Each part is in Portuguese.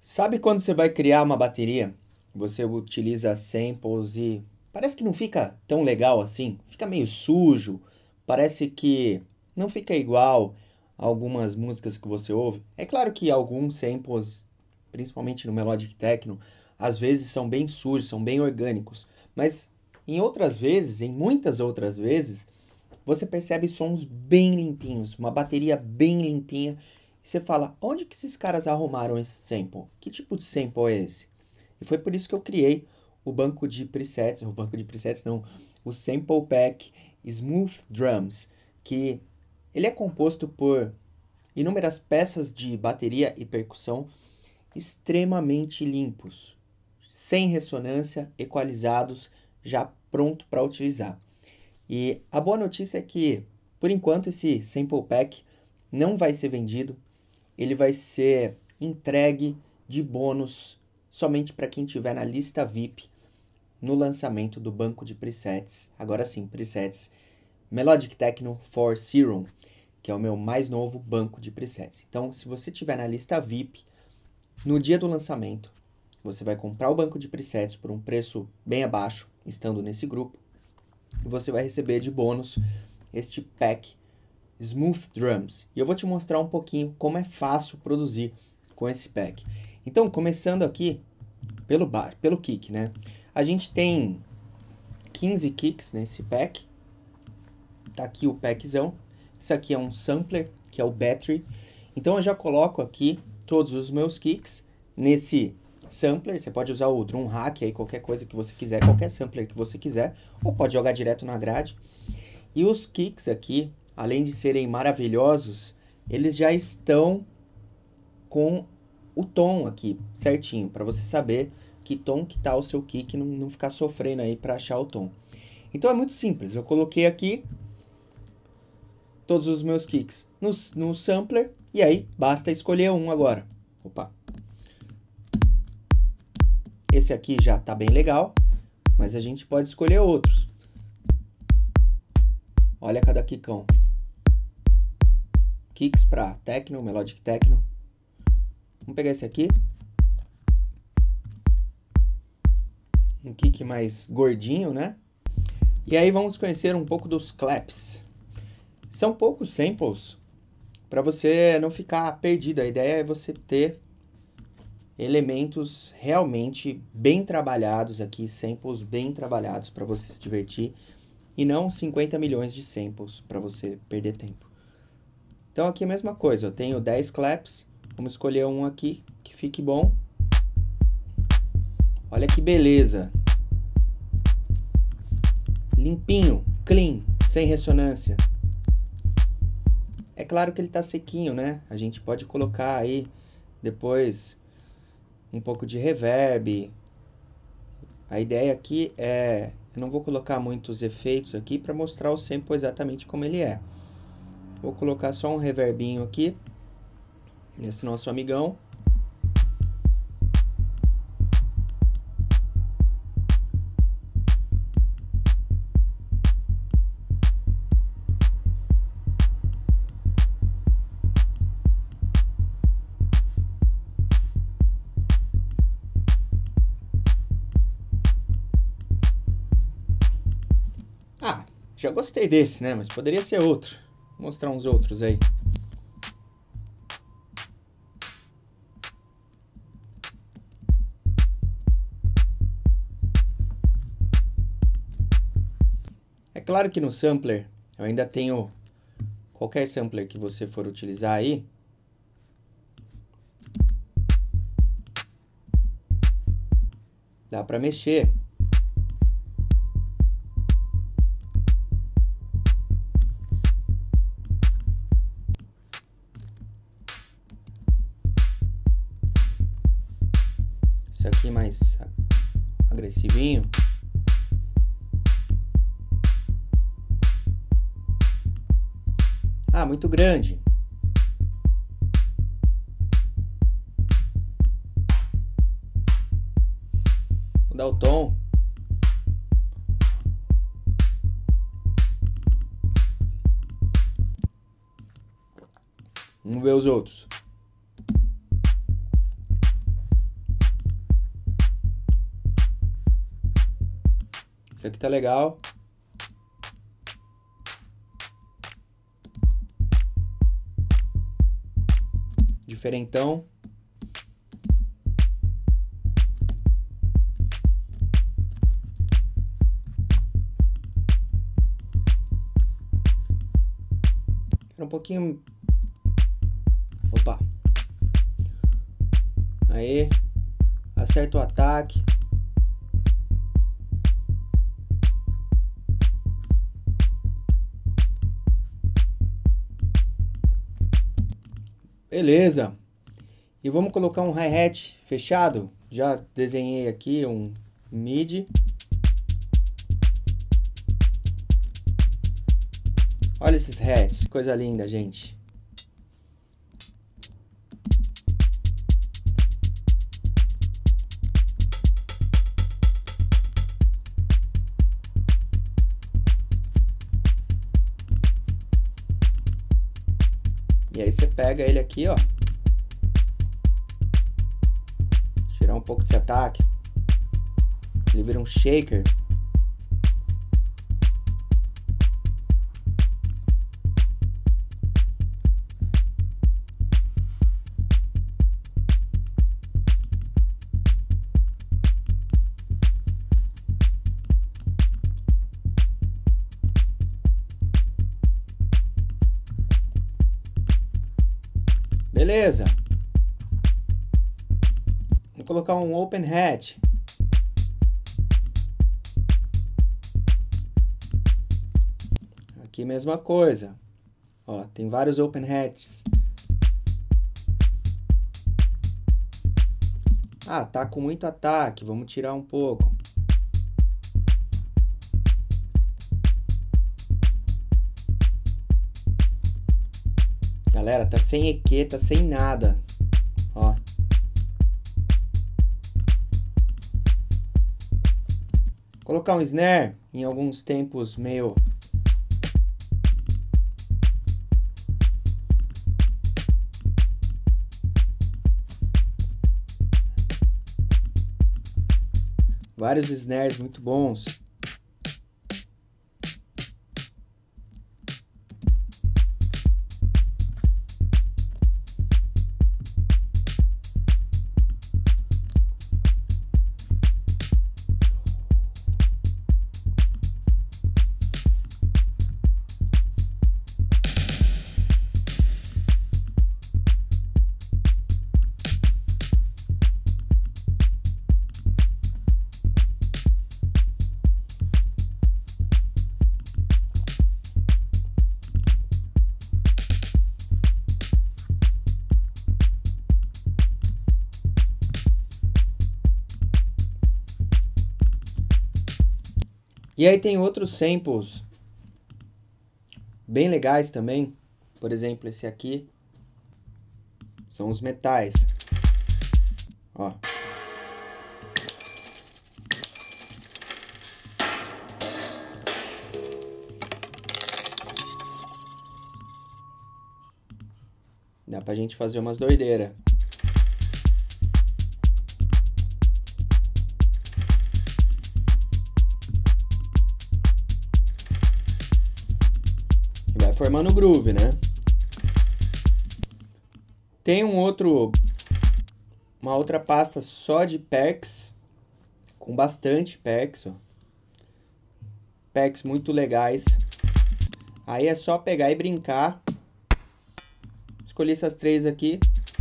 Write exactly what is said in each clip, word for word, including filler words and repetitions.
Sabe quando você vai criar uma bateria, você utiliza samples e parece que não fica tão legal assim? Fica meio sujo, parece que não fica igual a algumas músicas que você ouve. É claro que alguns samples, principalmente no Melodic Techno, às vezes são bem sujos, são bem orgânicos, mas em outras vezes, em muitas outras vezes, você percebe sons bem limpinhos, uma bateria bem limpinha. E você fala, onde que esses caras arrumaram esse sample? Que tipo de sample é esse? E foi por isso que eu criei o banco de presets, o banco de presets não, o Sample Pack Smooth Drums, que ele é composto por inúmeras peças de bateria e percussão extremamente limpos, sem ressonância, equalizados, já pronto para utilizar. E a boa notícia é que, por enquanto, esse Sample Pack não vai ser vendido, ele vai ser entregue de bônus somente para quem tiver na lista V I P no lançamento do banco de presets, agora sim, presets Melodic Techno for Serum, que é o meu mais novo banco de presets. Então, se você tiver na lista V I P, no dia do lançamento, você vai comprar o banco de presets por um preço bem abaixo, estando nesse grupo, e você vai receber de bônus este pack Smooth Drums. E eu vou te mostrar um pouquinho como é fácil produzir com esse pack. Então, começando aqui pelo bar, pelo kick, né? A gente tem quinze kicks nesse pack. Tá aqui o packzão. Isso aqui é um sampler, que é o battery. Então eu já coloco aqui todos os meus kicks nesse sampler. Você pode usar o drum rack aí, qualquer coisa que você quiser, qualquer sampler que você quiser, ou pode jogar direto na grade. E os kicks aqui, além de serem maravilhosos, eles já estão com o tom aqui certinho, para você saber que tom que tá o seu kick, não, não ficar sofrendo aí para achar o tom. Então é muito simples, eu coloquei aqui todos os meus kicks no, no sampler, e aí basta escolher um agora. Opa! Esse aqui já tá bem legal, mas a gente pode escolher outros. Olha cada kickão. Kicks para techno, melodic techno. Vamos pegar esse aqui. Um kick mais gordinho, né? E aí vamos conhecer um pouco dos claps. São poucos samples para você não ficar perdido. A ideia é você ter elementos realmente bem trabalhados aqui, samples bem trabalhados para você se divertir, e não cinquenta milhões de samples para você perder tempo. Então aqui é a mesma coisa, eu tenho dez claps, vamos escolher um aqui que fique bom. Olha que beleza! Limpinho, clean, sem ressonância. É claro que ele tá sequinho, né? A gente pode colocar aí depois um pouco de reverb. A ideia aqui é... eu não vou colocar muitos efeitos aqui para mostrar o sample exatamente como ele é. Vou colocar só um reverbinho aqui nesse nosso amigão. Ah, já gostei desse, né? Mas poderia ser outro. Vou mostrar uns outros aí. É claro que no sampler, eu ainda tenho qualquer sampler que você for utilizar aí. Dá para mexer. Isso aqui mais agressivinho. Ah, muito grande. Vou dar o tom. Vamos ver os outros. Isso aqui tá legal. Diferentão. Quero um pouquinho... Opa. Aí. Acerta o ataque. Beleza. E vamos colocar um hi-hat fechado. Já desenhei aqui um midi. Olha esses hats, coisa linda, gente. E aí você pega ele aqui, ó. Tirar um pouco desse ataque. Ele vira um shaker. Beleza. Vou colocar um open hat. Aqui mesma coisa. Ó, tem vários open hats. Ah, tá com muito ataque. Vamos tirar um pouco. Galera, tá sem E Q, tá sem nada. Ó. Colocar um snare em alguns tempos meio... Vários snares muito bons. E aí tem outros samples bem legais também. Por exemplo, esse aqui. São os metais. Ó. Dá pra gente fazer umas doideiras. Formando groove, né? Tem um outro, uma outra pasta só de packs, com bastante packs, ó. Packs muito legais. Aí é só pegar e brincar. Escolhi essas três aqui.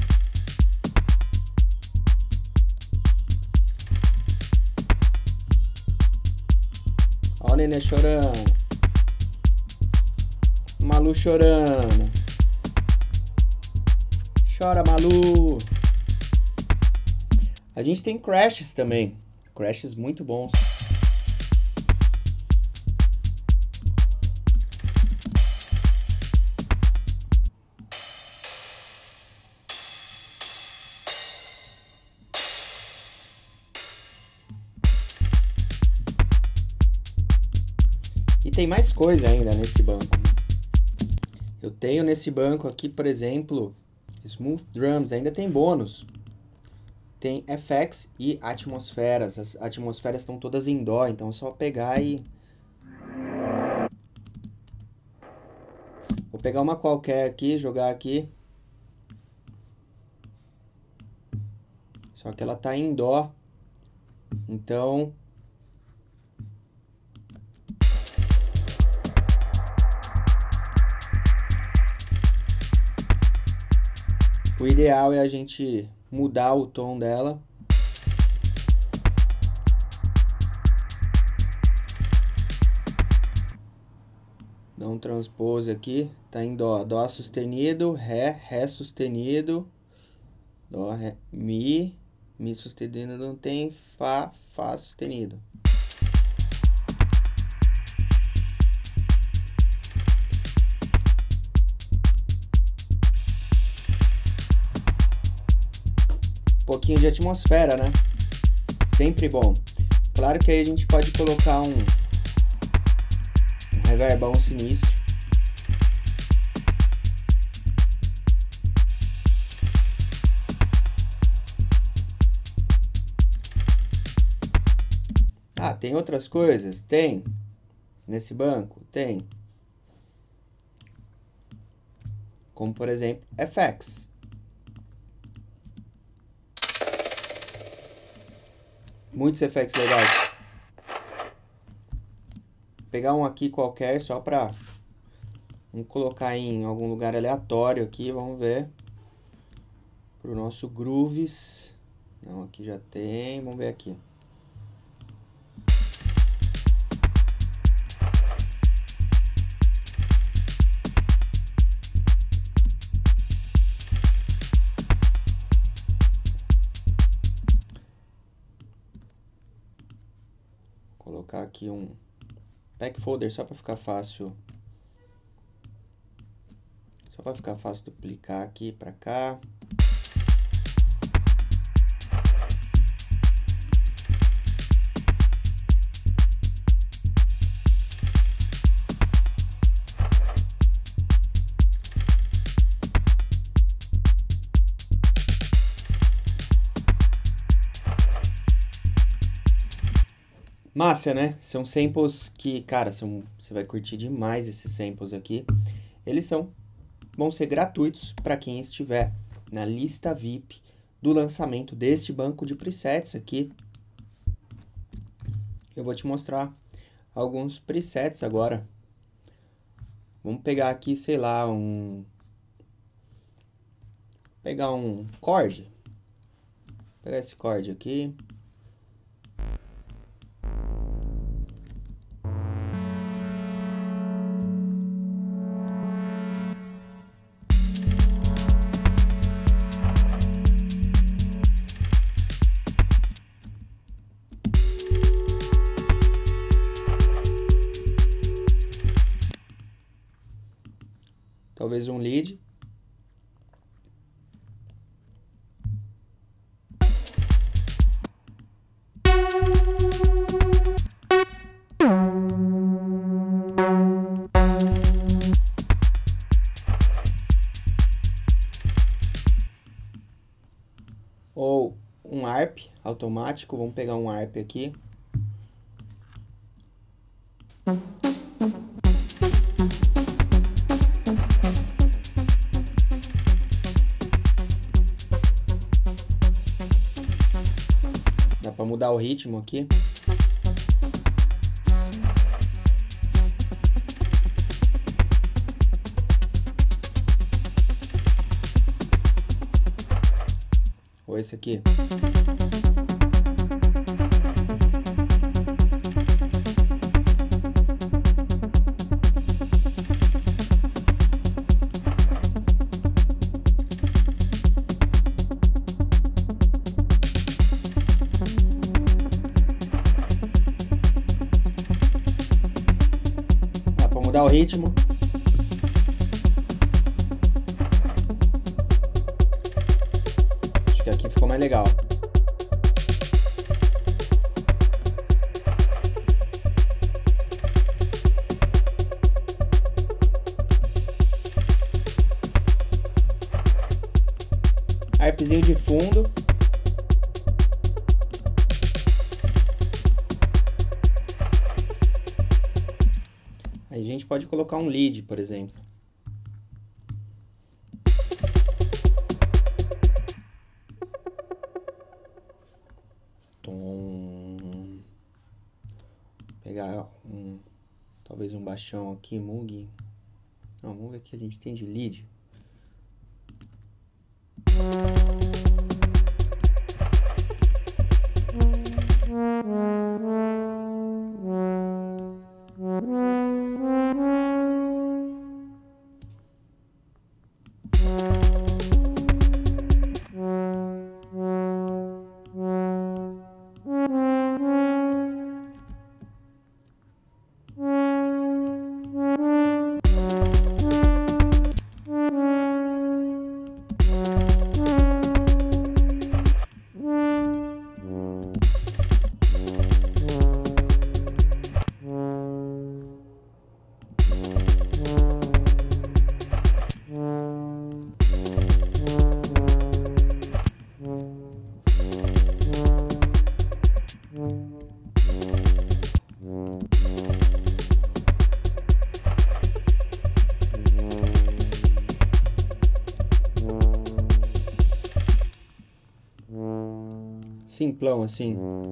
Ó o nenê chorando. Malu chorando. Chora, Malu. A gente tem crashes também. Crashes muito bons. E tem mais coisa ainda nesse banco. Eu tenho nesse banco aqui, por exemplo, Smooth Drums, ainda tem bônus. tem effects e atmosferas. As atmosferas estão todas em dó, então é só pegar e... Vou pegar uma qualquer aqui, jogar aqui. Só que ela tá em dó. Então... o ideal é a gente mudar o tom dela. Dá um transpose aqui, tá em dó. Dó sustenido, ré, ré sustenido, dó, ré, mi, mi sustenido não tem, fá, fá sustenido. Um pouquinho de atmosfera, né? Sempre bom. Claro que aí a gente pode colocar um, um reverbão sinistro. Ah, tem outras coisas? Tem. Nesse banco? Tem. Como, por exemplo, effects. Muitos efeitos legais. Vou pegar um aqui qualquer só pra... Vamos colocar em algum lugar aleatório aqui, vamos ver. Pro nosso grooves. Não, aqui já tem, vamos ver aqui. Colocar aqui um pack folder só para ficar fácil. Só para ficar fácil duplicar aqui para cá. Massa, né? São samples que, cara, são, você vai curtir demais esses samples aqui. Eles são, vão ser gratuitos para quem estiver na lista V I P do lançamento deste banco de presets aqui. Eu vou te mostrar alguns presets agora. Vamos pegar aqui, sei lá, um... pegar um chord. Vou pegar esse chord aqui. Talvez um lead. Ou um arp automático. Vamos pegar um arp aqui. Dá para mudar o ritmo aqui. Ou esse aqui. Dá para mudar o ritmo. Acho que aqui ficou mais legal. Arpzinho de fundo. Aí a gente pode colocar um lead, por exemplo. Tom. Pegar um, talvez um baixão aqui, Moog. Não, Moog aqui a gente tem de lead. Simplão assim.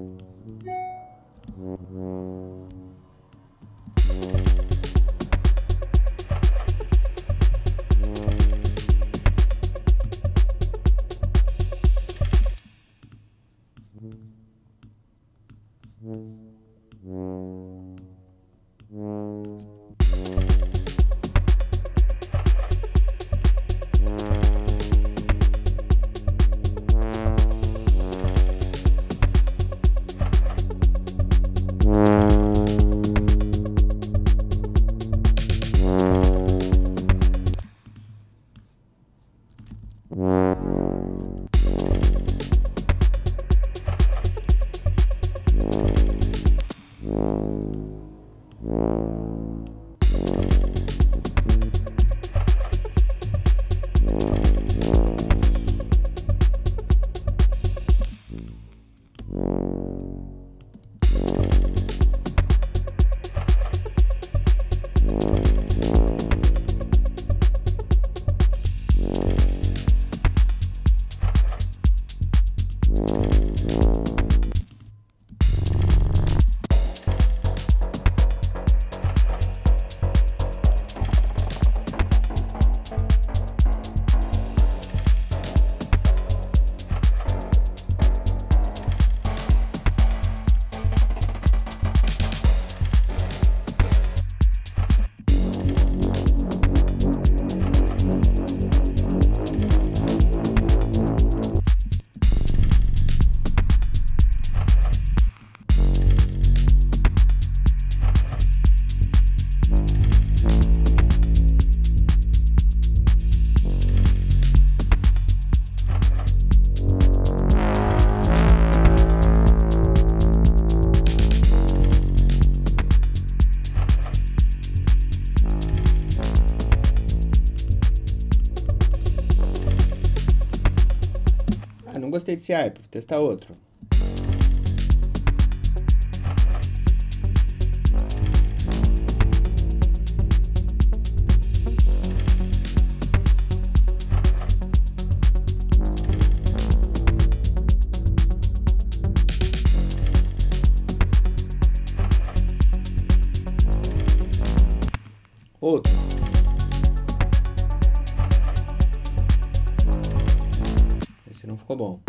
Não gostei desse arp, vou testar outro. Outro. Esse não ficou bom.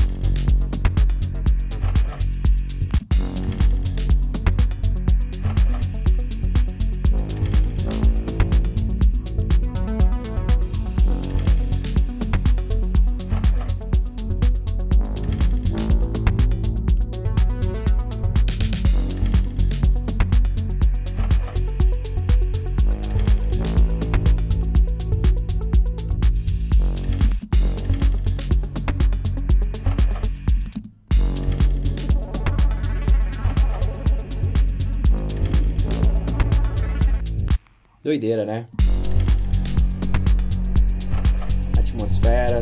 Doideira, né? Atmosferas.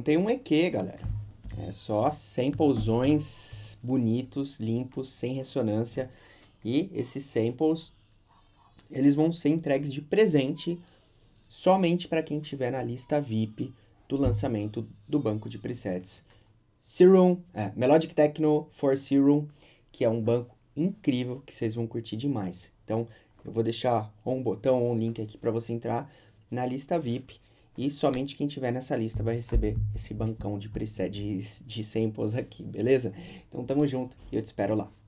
tem um E Q, galera. É só samplezões bonitos, limpos, sem ressonância. E esses samples, eles vão ser entregues de presente somente para quem estiver na lista V I P do lançamento do banco de presets Serum, é, Melodic Techno for Serum, que é um banco incrível que vocês vão curtir demais. Então, eu vou deixar um botão ou um link aqui para você entrar na lista V I P e somente quem tiver nessa lista vai receber esse bancão de preset de, de samples aqui, beleza? Então, tamo junto e eu te espero lá.